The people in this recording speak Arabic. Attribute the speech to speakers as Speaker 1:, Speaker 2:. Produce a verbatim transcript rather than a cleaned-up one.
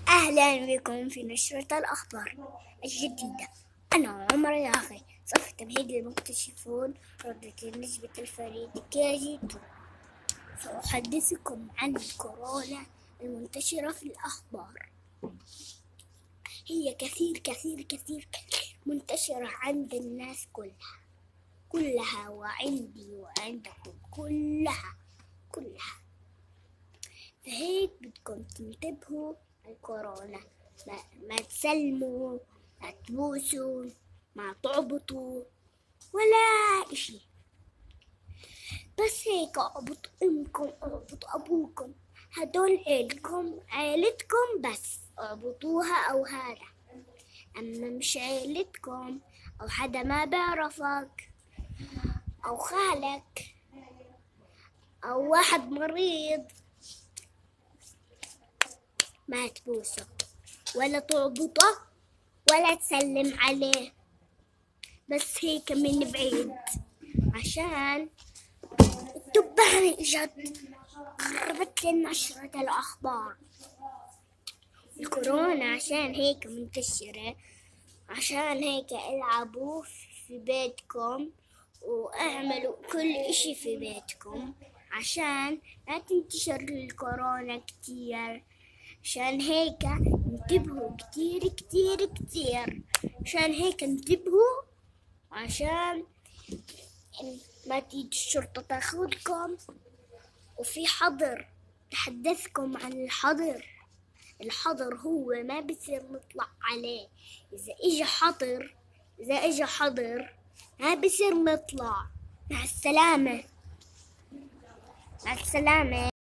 Speaker 1: أهلا بكم في نشرة الأخبار الجديدة. أنا عمر ياغي، صف التمهيد للمكتشفون ردة نسبة الفريق كي جي تو. سأحدثكم عن الكورونا المنتشرة في الأخبار. هي كثير كثير كثير كثير منتشرة عند الناس كلها كلها وعندي وعندكم كلها كلها فهيك بدكم تنتبهوا الكورونا. ما, ما تسلموا، ما تبوسوا، ما تعبطوا ولا إشي. بس هيك اعبط أمكم، اعبط أبوكم، هدول عيلكم عيلتكم، بس اعبطوها أو هذا. أما مش عيلتكم أو حدا ما بعرفك أو خالك أو واحد مريض، ما تبوسه ولا تعبطه ولا تسلم عليه، بس هيك من بعيد. عشان التبانة اجت خربت لنا نشرة الأخبار. الكورونا عشان هيك منتشرة، عشان هيك العبوا في بيتكم واعملوا كل اشي في بيتكم عشان لا تنتشر الكورونا كتير. عشان هيك انتبهوا كتير كتير كتير عشان هيك انتبهوا عشان ما تيجي الشرطة تاخدكم. وفي حظر، تحدثكم عن الحظر. الحظر هو ما بصير نطلع عليه. إذا إجا حظر إذا إجا حظر ما بصير نطلع. مع السلامة، مع السلامة.